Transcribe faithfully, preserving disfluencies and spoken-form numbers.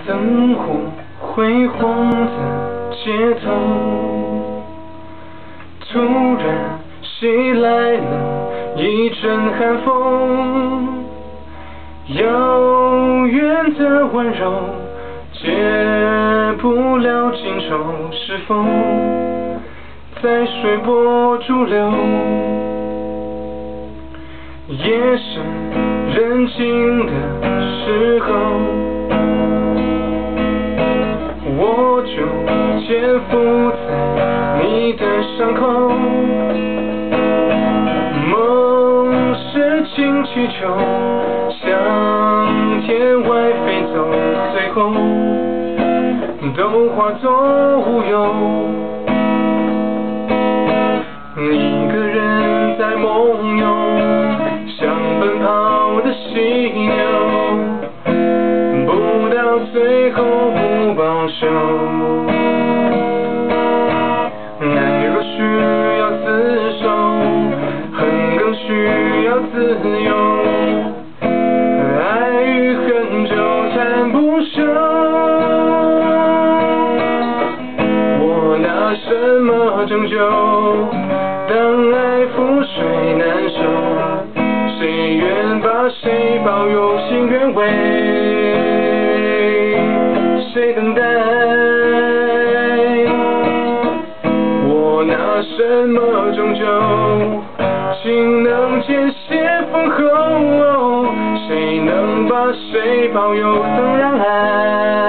灯火辉煌的街头，突然袭来了一阵寒风，遥远的温柔解不了情愁，是否在随波逐流？夜深人静的时候，我就潜伏在你的伤口，梦是氢气球向天外飞走，最后都化作乌有。一个人在梦游，像奔跑的犀牛，不到最后不报仇。爱若需要厮守，恨更需要自由，爱与恨纠缠不休。我拿什么拯救？当爱覆水难收，谁愿把谁保有心原味？谁等待？我拿什么拯救？情能见血封喉，谁能把谁保有？怎让爱